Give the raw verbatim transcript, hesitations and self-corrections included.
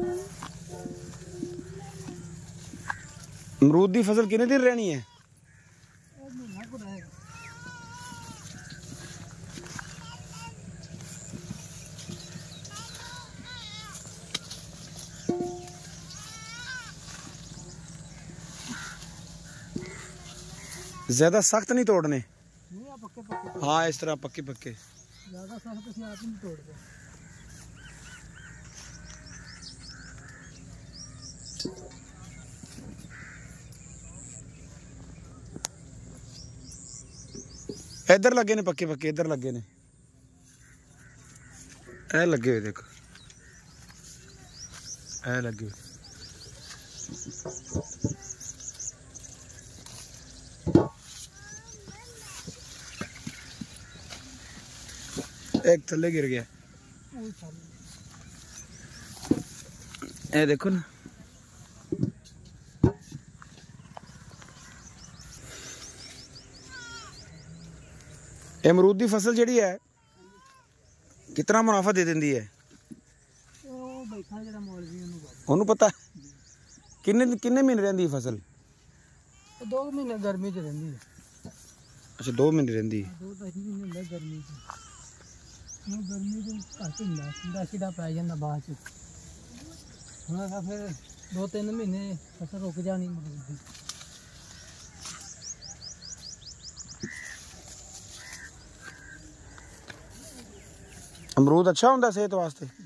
अमरूद की फसल कितने दिन रहनी है? ज्यादा सख्त नहीं तोड़ने। नहीं, पक्के पक्के। हाँ, इस तरह पक्के पक्के। ज्यादा सख्त से आप नहीं तोड़ते। इधर लगे ने पक्के पक्के, इधर लगे ने, ए लगे हुए देखो, ए लगे हुए। एक थल्ले गिर गया, ए देखो ना। अमरूद की फसल जी है कितना मुनाफा दे देंदी है? ओनू पता किन्ने किन्ने महीने रहिंदी फसल? दो महीने गर्मी च रहिंदी है। अच्छा, दो महीने रहिंदी है। दो महीने हुंदा गर्मी च। ਹੁਣ ਗਰਮੀ ਦੇ ਘੱਟ ਹੁੰਦਾ, ਠੰਡਾ ਛਿੜਾ ਪੈ ਜਾਂਦਾ ਬਾਅਦ ਚ। ਹੁਣ ਤਾਂ ਫਿਰ ਦੋ ਤਿੰਨ ਮਹੀਨੇ ਫਸਲ ਰੁਕ ਜਾਣੀ ਅਮਰੂਦ ਦੀ। अमरूद अच्छा होंगे सेहत वास्ते?